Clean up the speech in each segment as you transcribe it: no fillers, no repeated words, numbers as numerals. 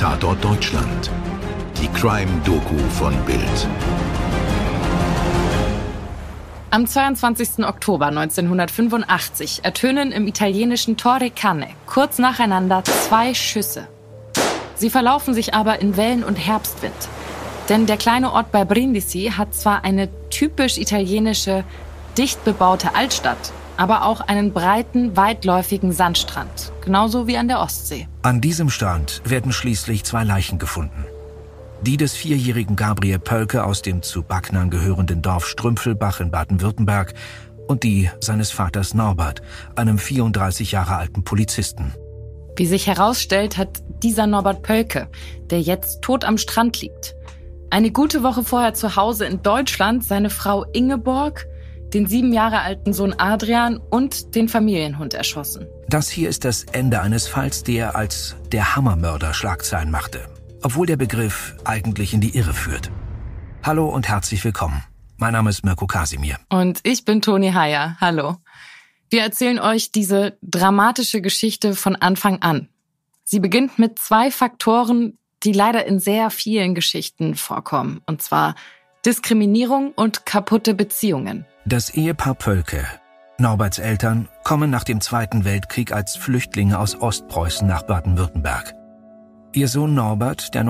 Tatort Deutschland. Die Crime-Doku von Bild. Am 22. Oktober 1985 ertönen im italienischen Torre Canne kurz nacheinander 2 Schüsse. Sie verlaufen sich aber in Wellen- und Herbstwind. Denn der kleine Ort bei Brindisi hat zwar eine typisch italienische, dicht bebaute Altstadt, aber auch einen breiten, weitläufigen Sandstrand, genauso wie an der Ostsee. An diesem Strand werden schließlich 2 Leichen gefunden. Die des 4-jährigen Gabriel Pölke aus dem zu Backnang gehörenden Dorf Strümpfelbach in Baden-Württemberg und die seines Vaters Norbert, einem 34 Jahre alten Polizisten. Wie sich herausstellt, hat dieser Norbert Pölke, der jetzt tot am Strand liegt, eine gute Woche vorher zu Hause in Deutschland seine Frau Ingeborg, den 7 Jahre alten Sohn Adrian und den Familienhund erschossen. Das hier ist das Ende eines Falls, der als der Hammermörder Schlagzeilen machte, obwohl der Begriff eigentlich in die Irre führt. Hallo und herzlich willkommen. Mein Name ist Mirko Kasimir. Und ich bin Toni Heyer. Hallo. Wir erzählen euch diese dramatische Geschichte von Anfang an. Sie beginnt mit 2 Faktoren, die leider in sehr vielen Geschichten vorkommen. Und zwar Diskriminierung und kaputte Beziehungen. Das Ehepaar Pölke, Norberts Eltern, kommen nach dem Zweiten Weltkrieg als Flüchtlinge aus Ostpreußen nach Baden-Württemberg. Ihr Sohn Norbert, der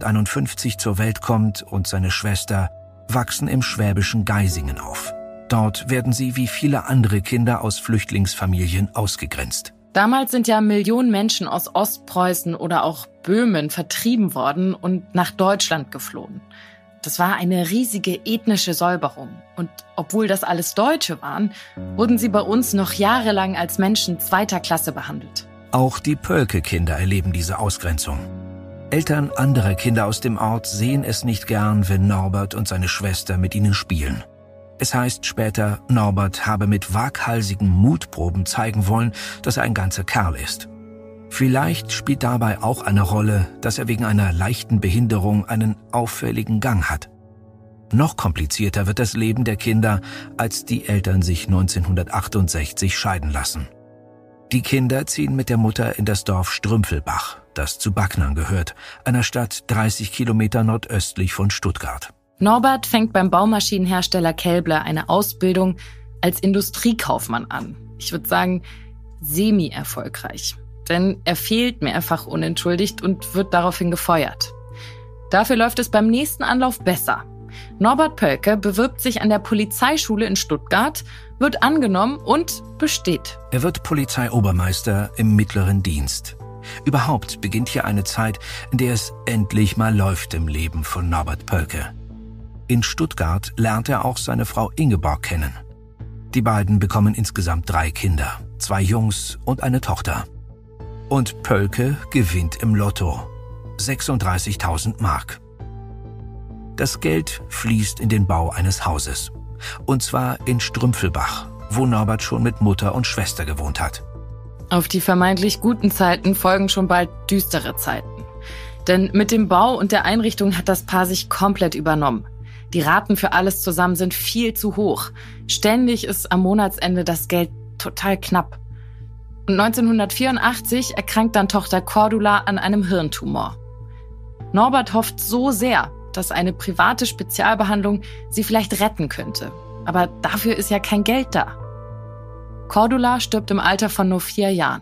1951 zur Welt kommt, und seine Schwester wachsen im schwäbischen Geisingen auf. Dort werden sie wie viele andere Kinder aus Flüchtlingsfamilien ausgegrenzt. Damals sind ja Millionen Menschen aus Ostpreußen oder auch Böhmen vertrieben worden und nach Deutschland geflohen. Das war eine riesige ethnische Säuberung. Und obwohl das alles Deutsche waren, wurden sie bei uns noch jahrelang als Menschen 2. Klasse behandelt. Auch die Pölke-Kinder erleben diese Ausgrenzung. Eltern anderer Kinder aus dem Ort sehen es nicht gern, wenn Norbert und seine Schwester mit ihnen spielen. Es heißt später, Norbert habe mit waghalsigen Mutproben zeigen wollen, dass er ein ganzer Kerl ist. Vielleicht spielt dabei auch eine Rolle, dass er wegen einer leichten Behinderung einen auffälligen Gang hat. Noch komplizierter wird das Leben der Kinder, als die Eltern sich 1968 scheiden lassen. Die Kinder ziehen mit der Mutter in das Dorf Strümpfelbach, das zu Backnang gehört, einer Stadt 30 Kilometer nordöstlich von Stuttgart. Norbert fängt beim Baumaschinenhersteller Kelbler eine Ausbildung als Industriekaufmann an. Ich würde sagen, semi-erfolgreich. Denn er fehlt mehrfach unentschuldigt und wird daraufhin gefeuert. Dafür läuft es beim nächsten Anlauf besser. Norbert Pölke bewirbt sich an der Polizeischule in Stuttgart, wird angenommen und besteht. Er wird Polizeiobermeister im mittleren Dienst. Überhaupt beginnt hier eine Zeit, in der es endlich mal läuft im Leben von Norbert Pölke. In Stuttgart lernt er auch seine Frau Ingeborg kennen. Die beiden bekommen insgesamt 3 Kinder, 2 Jungs und eine Tochter. Und Pölke gewinnt im Lotto 36.000 Mark. Das Geld fließt in den Bau eines Hauses. Und zwar in Strümpfelbach, wo Norbert schon mit Mutter und Schwester gewohnt hat. Auf die vermeintlich guten Zeiten folgen schon bald düstere Zeiten. Denn mit dem Bau und der Einrichtung hat das Paar sich komplett übernommen. Die Raten für alles zusammen sind viel zu hoch. Ständig ist am Monatsende das Geld total knapp. Und 1984 erkrankt dann Tochter Cordula an einem Hirntumor. Norbert hofft so sehr, dass eine private Spezialbehandlung sie vielleicht retten könnte. Aber dafür ist ja kein Geld da. Cordula stirbt im Alter von nur 4 Jahren.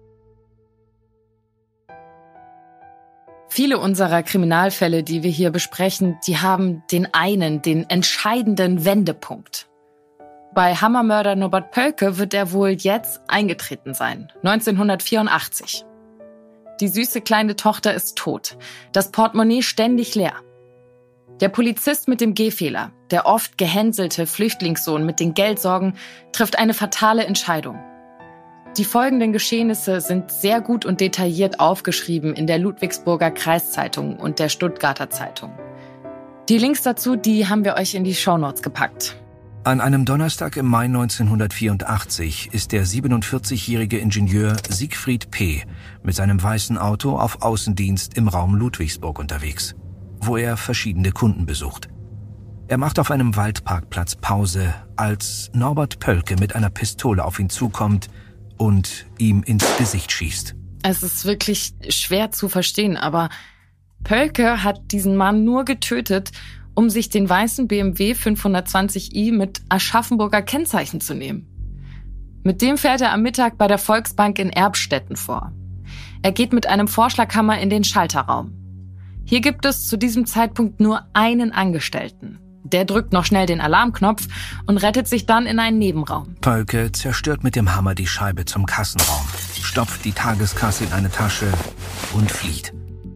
Viele unserer Kriminalfälle, die wir hier besprechen, die haben den entscheidenden Wendepunkt. Bei Hammermörder Norbert Pölke wird er wohl jetzt eingetreten sein, 1984. Die süße kleine Tochter ist tot, das Portemonnaie ständig leer. Der Polizist mit dem Gehfehler, der oft gehänselte Flüchtlingssohn mit den Geldsorgen, trifft eine fatale Entscheidung. Die folgenden Geschehnisse sind sehr gut und detailliert aufgeschrieben in der Ludwigsburger Kreiszeitung und der Stuttgarter Zeitung. Die Links dazu, die haben wir euch in die Shownotes gepackt. An einem Donnerstag im Mai 1984 ist der 47-jährige Ingenieur Siegfried P. mit seinem weißen Auto auf Außendienst im Raum Ludwigsburg unterwegs, wo er verschiedene Kunden besucht. Er macht auf einem Waldparkplatz Pause, als Norbert Pölke mit einer Pistole auf ihn zukommt und ihm ins Gesicht schießt. Es ist wirklich schwer zu verstehen, aber Pölke hat diesen Mann nur getötet, um sich den weißen BMW 520i mit Aschaffenburger Kennzeichen zu nehmen. Mit dem fährt er am Mittag bei der Volksbank in Erbstetten vor. Er geht mit einem Vorschlaghammer in den Schalterraum. Hier gibt es zu diesem Zeitpunkt nur einen Angestellten. Der drückt noch schnell den Alarmknopf und rettet sich dann in einen Nebenraum. Pölke zerstört mit dem Hammer die Scheibe zum Kassenraum, stopft die Tageskasse in eine Tasche und flieht.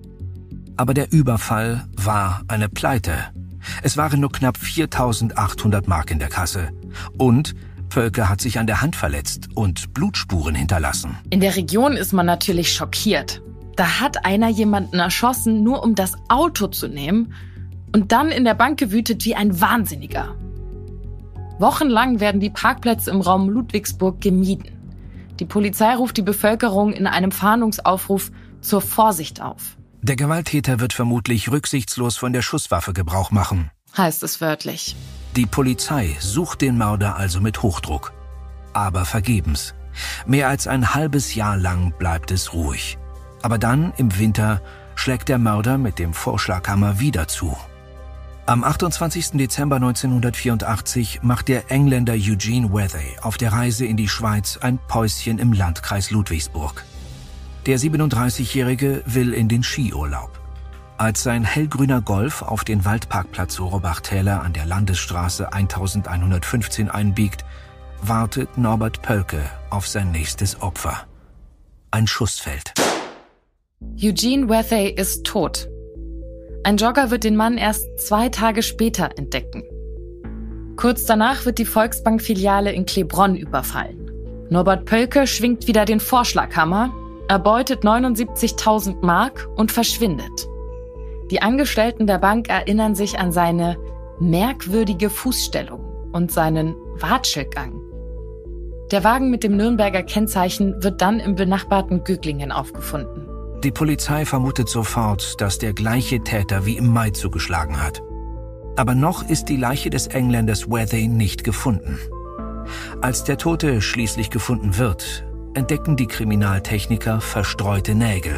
Aber der Überfall war eine Pleite. Es waren nur knapp 4.800 Mark in der Kasse. Und Pölke hat sich an der Hand verletzt und Blutspuren hinterlassen. In der Region ist man natürlich schockiert. Da hat einer jemanden erschossen, nur um das Auto zu nehmen und dann in der Bank gewütet wie ein Wahnsinniger. Wochenlang werden die Parkplätze im Raum Ludwigsburg gemieden. Die Polizei ruft die Bevölkerung in einem Fahndungsaufruf zur Vorsicht auf. Der Gewalttäter wird vermutlich rücksichtslos von der Schusswaffe Gebrauch machen, heißt es wörtlich. Die Polizei sucht den Mörder also mit Hochdruck. Aber vergebens. Mehr als ein halbes Jahr lang bleibt es ruhig. Aber dann, im Winter, schlägt der Mörder mit dem Vorschlaghammer wieder zu. Am 28. Dezember 1984 macht der Engländer Eugene Wethey auf der Reise in die Schweiz ein Päuschen im Landkreis Ludwigsburg. Der 37-Jährige will in den Skiurlaub. Als sein hellgrüner Golf auf den Waldparkplatz Horobachtäler an der Landesstraße 1115 einbiegt, wartet Norbert Pölke auf sein nächstes Opfer. Ein Schuss fällt. Eugene Wethey ist tot. Ein Jogger wird den Mann erst 2 Tage später entdecken. Kurz danach wird die Volksbank-Filiale in Klebronn überfallen. Norbert Pölke schwingt wieder den Vorschlaghammer, erbeutet 79.000 Mark und verschwindet. Die Angestellten der Bank erinnern sich an seine merkwürdige Fußstellung und seinen Watschelgang. Der Wagen mit dem Nürnberger Kennzeichen wird dann im benachbarten Göglingen aufgefunden. Die Polizei vermutet sofort, dass der gleiche Täter wie im Mai zugeschlagen hat. Aber noch ist die Leiche des Engländers Wethey nicht gefunden. Als der Tote schließlich gefunden wird, entdecken die Kriminaltechniker verstreute Nägel.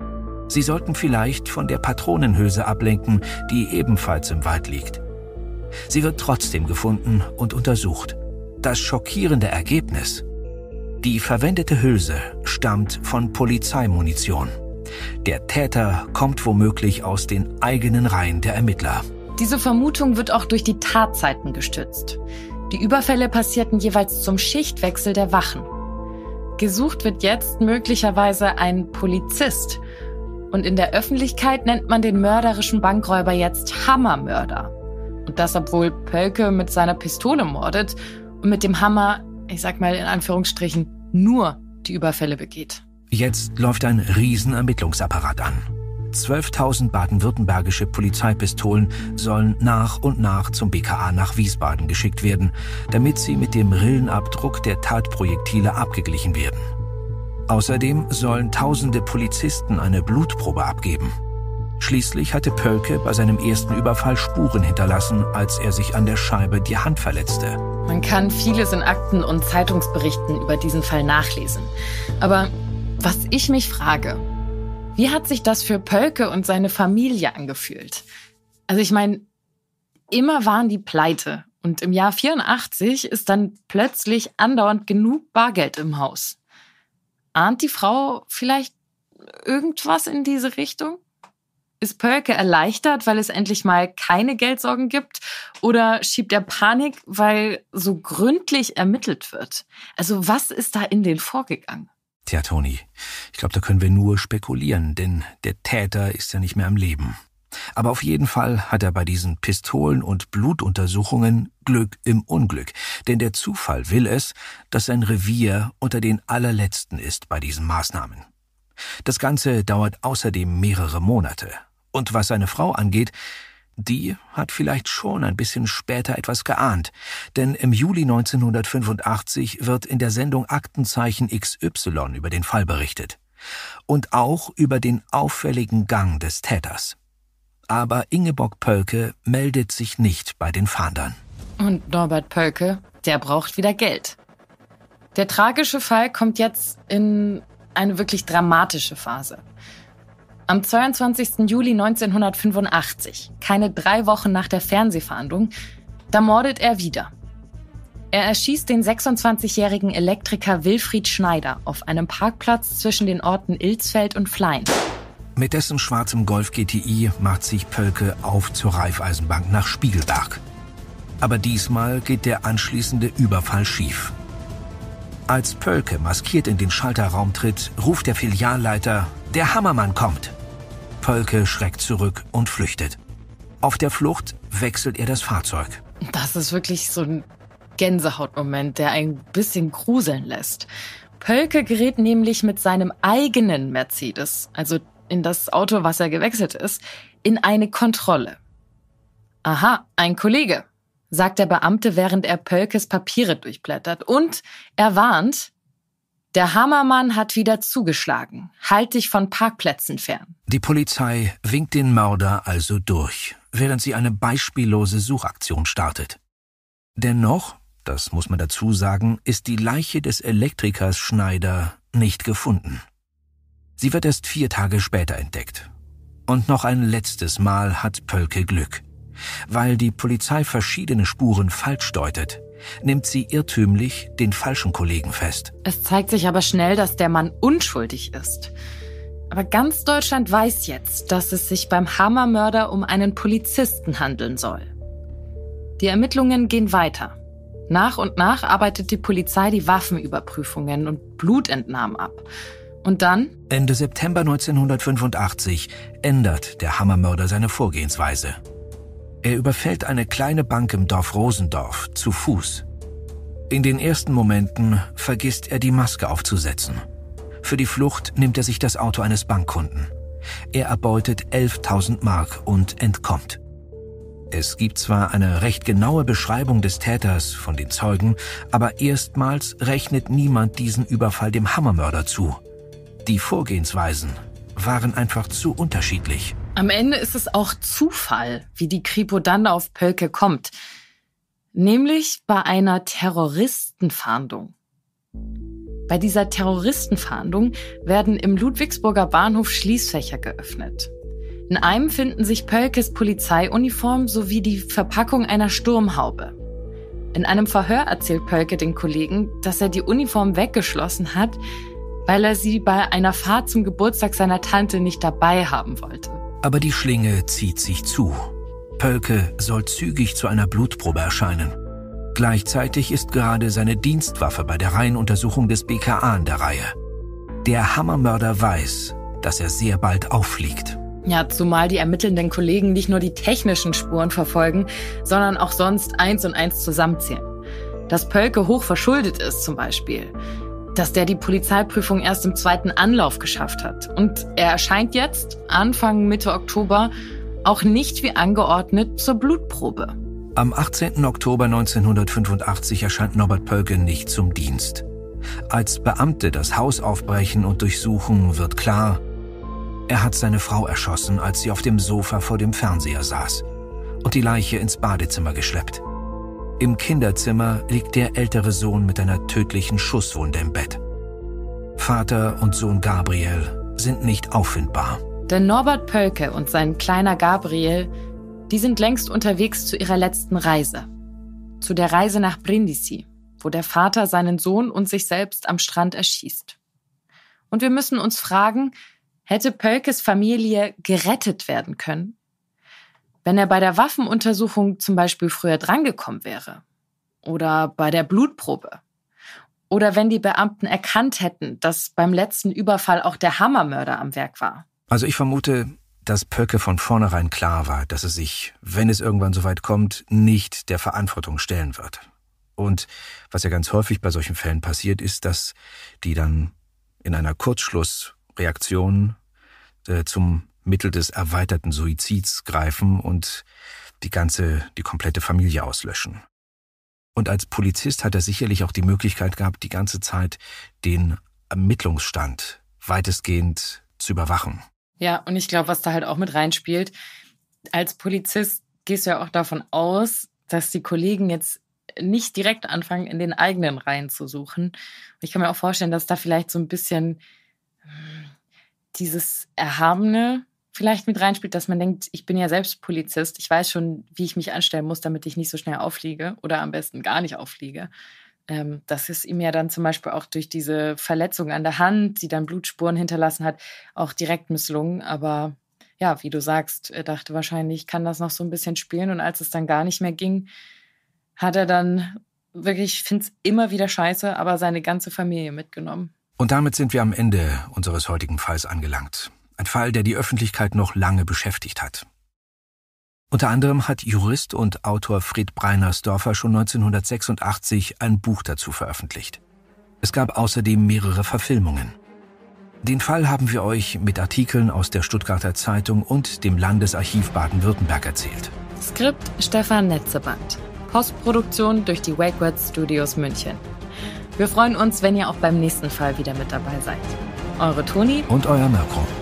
Sie sollten vielleicht von der Patronenhülse ablenken, die ebenfalls im Wald liegt. Sie wird trotzdem gefunden und untersucht. Das schockierende Ergebnis: die verwendete Hülse stammt von Polizeimunition. Der Täter kommt womöglich aus den eigenen Reihen der Ermittler. Diese Vermutung wird auch durch die Tatzeiten gestützt. Die Überfälle passierten jeweils zum Schichtwechsel der Wachen. Gesucht wird jetzt möglicherweise ein Polizist. Und in der Öffentlichkeit nennt man den mörderischen Bankräuber jetzt Hammermörder. Und das, obwohl Pölke mit seiner Pistole mordet und mit dem Hammer, ich sag mal in Anführungsstrichen, nur die Überfälle begeht. Jetzt läuft ein Riesenermittlungsapparat an. 12.000 baden-württembergische Polizeipistolen sollen nach und nach zum BKA nach Wiesbaden geschickt werden, damit sie mit dem Rillenabdruck der Tatprojektile abgeglichen werden. Außerdem sollen tausende Polizisten eine Blutprobe abgeben. Schließlich hatte Pölke bei seinem ersten Überfall Spuren hinterlassen, als er sich an der Scheibe die Hand verletzte. Man kann vieles in Akten und Zeitungsberichten über diesen Fall nachlesen. Aber was ich mich frage, wie hat sich das für Pölke und seine Familie angefühlt? Also ich meine, immer waren die pleite und im Jahr 84 ist dann plötzlich andauernd genug Bargeld im Haus. Ahnt die Frau vielleicht irgendwas in diese Richtung? Ist Pölke erleichtert, weil es endlich mal keine Geldsorgen gibt? Oder schiebt er Panik, weil so gründlich ermittelt wird? Also was ist da in denen vorgegangen? Tja, Toni, ich glaube, da können wir nur spekulieren, denn der Täter ist ja nicht mehr am Leben. Aber auf jeden Fall hat er bei diesen Pistolen- und Blutuntersuchungen Glück im Unglück. Denn der Zufall will es, dass sein Revier unter den allerletzten ist bei diesen Maßnahmen. Das Ganze dauert außerdem mehrere Monate. Und was seine Frau angeht, die hat vielleicht schon ein bisschen später etwas geahnt. Denn im Juli 1985 wird in der Sendung Aktenzeichen XY über den Fall berichtet. Und auch über den auffälligen Gang des Täters. Aber Ingeborg Pölke meldet sich nicht bei den Fahndern. Und Norbert Pölke, der braucht wieder Geld. Der tragische Fall kommt jetzt in eine wirklich dramatische Phase. Am 22. Juli 1985, keine 3 Wochen nach der Fernsehfahndung, da mordet er wieder. Er erschießt den 26-jährigen Elektriker Wilfried Schneider auf einem Parkplatz zwischen den Orten Ilsfeld und Flein. Mit dessen schwarzem Golf GTI macht sich Pölke auf zur Raiffeisenbank nach Spiegelberg. Aber diesmal geht der anschließende Überfall schief. Als Pölke maskiert in den Schalterraum tritt, ruft der Filialleiter: Der Hammermann kommt! Pölke schreckt zurück und flüchtet. Auf der Flucht wechselt er das Fahrzeug. Das ist wirklich so ein Gänsehautmoment, der ein bisschen gruseln lässt. Pölke gerät nämlich mit seinem eigenen Mercedes, also in das Auto, was er gewechselt ist, in eine Kontrolle. Aha, ein Kollege, sagt der Beamte, während er Pölkes Papiere durchblättert. Und er warnt: Der Hammermann hat wieder zugeschlagen. Halt dich von Parkplätzen fern. Die Polizei winkt den Mörder also durch, während sie eine beispiellose Suchaktion startet. Dennoch, das muss man dazu sagen, ist die Leiche des Elektrikers Schneider nicht gefunden. Sie wird erst 4 Tage später entdeckt. Und noch ein letztes Mal hat Pölke Glück. Weil die Polizei verschiedene Spuren falsch deutet, nimmt sie irrtümlich den falschen Kollegen fest. Es zeigt sich aber schnell, dass der Mann unschuldig ist. Aber ganz Deutschland weiß jetzt, dass es sich beim Hammermörder um einen Polizisten handeln soll. Die Ermittlungen gehen weiter. Nach und nach arbeitet die Polizei die Waffenüberprüfungen und Blutentnahmen ab. Und dann? Ende September 1985 ändert der Hammermörder seine Vorgehensweise. Er überfällt eine kleine Bank im Dorf Rosendorf zu Fuß. In den ersten Momenten vergisst er, die Maske aufzusetzen. Für die Flucht nimmt er sich das Auto eines Bankkunden. Er erbeutet 11.000 Mark und entkommt. Es gibt zwar eine recht genaue Beschreibung des Täters von den Zeugen, aber erstmals rechnet niemand diesen Überfall dem Hammermörder zu. Die Vorgehensweisen waren einfach zu unterschiedlich. Am Ende ist es auch Zufall, wie die Kripo dann auf Pölke kommt. Nämlich bei einer Terroristenfahndung. Bei dieser Terroristenfahndung werden im Ludwigsburger Bahnhof Schließfächer geöffnet. In einem finden sich Pölkes Polizeiuniform sowie die Verpackung einer Sturmhaube. In einem Verhör erzählt Pölke den Kollegen, dass er die Uniform weggeschlossen hat, weil er sie bei einer Fahrt zum Geburtstag seiner Tante nicht dabei haben wollte. Aber die Schlinge zieht sich zu. Pölke soll zügig zu einer Blutprobe erscheinen. Gleichzeitig ist gerade seine Dienstwaffe bei der Reihenuntersuchung des BKA an der Reihe. Der Hammermörder weiß, dass er sehr bald auffliegt. Ja, zumal die ermittelnden Kollegen nicht nur die technischen Spuren verfolgen, sondern auch sonst 1 und 1 zusammenzählen. Dass Pölke hoch verschuldet ist zum Beispiel. Dass der die Polizeiprüfung erst im 2. Anlauf geschafft hat. Und er erscheint jetzt, Anfang Mitte Oktober, auch nicht wie angeordnet zur Blutprobe. Am 18. Oktober 1985 erscheint Norbert Pölke nicht zum Dienst. Als Beamte das Haus aufbrechen und durchsuchen, wird klar, er hat seine Frau erschossen, als sie auf dem Sofa vor dem Fernseher saß und die Leiche ins Badezimmer geschleppt. Im Kinderzimmer liegt der ältere Sohn mit einer tödlichen Schusswunde im Bett. Vater und Sohn Gabriel sind nicht auffindbar. Denn Norbert Pölke und sein kleiner Gabriel, die sind längst unterwegs zu ihrer letzten Reise. Zu der Reise nach Brindisi, wo der Vater seinen Sohn und sich selbst am Strand erschießt. Und wir müssen uns fragen, hätte Pölkes Familie gerettet werden können? Wenn er bei der Waffenuntersuchung zum Beispiel früher drangekommen wäre. Oder bei der Blutprobe. Oder wenn die Beamten erkannt hätten, dass beim letzten Überfall auch der Hammermörder am Werk war. Also ich vermute, dass Pölke von vornherein klar war, dass er sich, wenn es irgendwann soweit kommt, nicht der Verantwortung stellen wird. Und was ja ganz häufig bei solchen Fällen passiert, ist, dass die dann in einer Kurzschlussreaktion zum Mittel des erweiterten Suizids greifen und die komplette Familie auslöschen. Und als Polizist hat er sicherlich auch die Möglichkeit gehabt, die ganze Zeit den Ermittlungsstand weitestgehend zu überwachen. Ja, und ich glaube, was da halt auch mit reinspielt, als Polizist gehst du ja auch davon aus, dass die Kollegen jetzt nicht direkt anfangen, in den eigenen Reihen zu suchen. Ich kann mir auch vorstellen, dass da vielleicht so ein bisschen dieses Erhabene vielleicht mit reinspielt, dass man denkt, ich bin ja selbst Polizist, ich weiß schon, wie ich mich anstellen muss, damit ich nicht so schnell auffliege oder am besten gar nicht auffliege. Das ist ihm ja dann zum Beispiel auch durch diese Verletzung an der Hand, die dann Blutspuren hinterlassen hat, auch direkt misslungen. Aber ja, wie du sagst, er dachte wahrscheinlich, ich kann das noch so ein bisschen spielen. Und als es dann gar nicht mehr ging, hat er dann wirklich, ich finde es immer wieder scheiße, aber seine ganze Familie mitgenommen. Und damit sind wir am Ende unseres heutigen Falls angelangt. Ein Fall, der die Öffentlichkeit noch lange beschäftigt hat. Unter anderem hat Jurist und Autor Fred Breinersdorfer schon 1986 ein Buch dazu veröffentlicht. Es gab außerdem mehrere Verfilmungen. Den Fall haben wir euch mit Artikeln aus der Stuttgarter Zeitung und dem Landesarchiv Baden-Württemberg erzählt. Skript Stefan Netzeband. Postproduktion durch die Wakeword Studios München. Wir freuen uns, wenn ihr auch beim nächsten Fall wieder mit dabei seid. Eure Toni und euer Mirko.